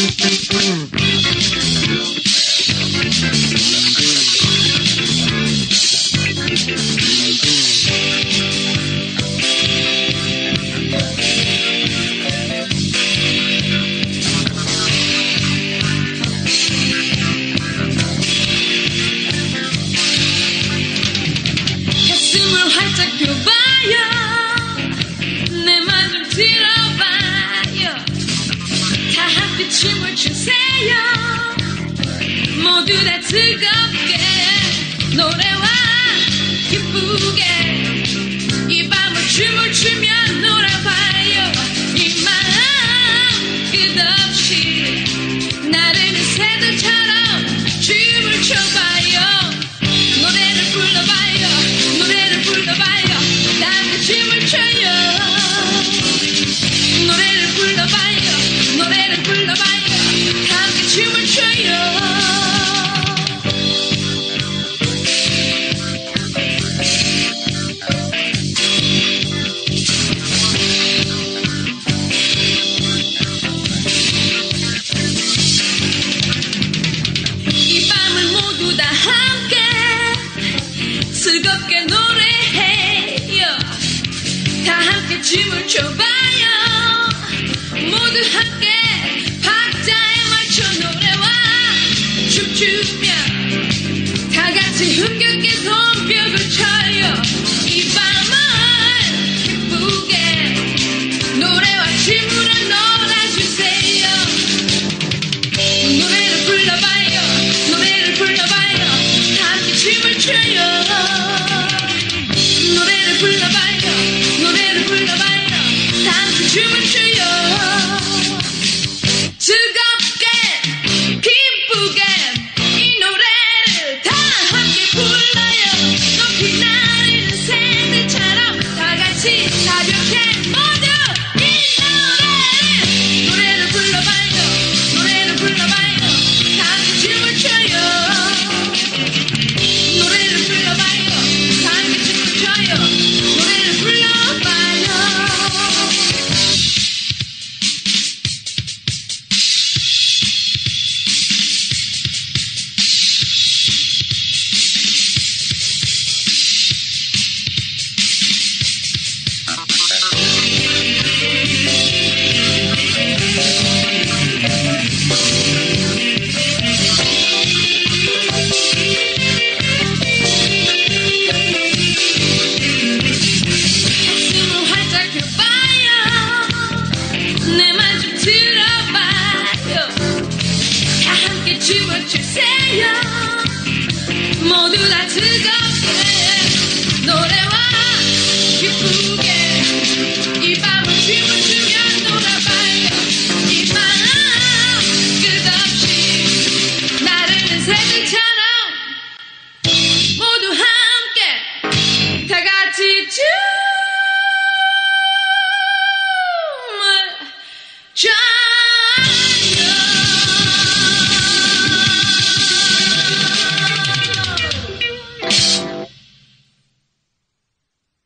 춤을 추세요. 모두 다 즐겁게 노래와 기쁘게 이 밤을 춤을 추며 놀아봐요. 이 마음 끝없이 나르는 새들처럼 춤을 춰봐요. 노래를 불러봐요. 노래를 불러봐요. 다 함께 춤을 춰요. 노래를 불러봐요. 노래를 불러봐요. 다 함께 춤을 춰요. 이 밤을 모두 다 함께 즐겁게 노래해요. 다 함께 춤을 춰봐요. 모두 함께 박자에 맞춰 노래와 춤추며 다 같이 흥겹게 손뼉을 쳐요. 이 밤을 기쁘게 노래와 춤으로 놀아주세요. 노래를 불러봐요. 노래를 불러봐요. 다 함께 춤을 춰요. 노래를 불러봐요. 노래를 불러봐요. 다 함께 춤을 춰요. 즐겁게 기쁘게 이 노래를 다 함께 불러요. 높이 나르는 새들처럼 다 같이 가볍게 모두 이 노래를 불러봐요. 노래를 불러봐요. 다 함께 춤을 춰요. 노래를 불러봐요. 다 함께 춤을 춰요. 노래를 불러봐요. 가슴을 활짝 펴봐요. 내 말 좀 들어봐요. 다 함께 춤을 추세요. 모두 다 즐겁게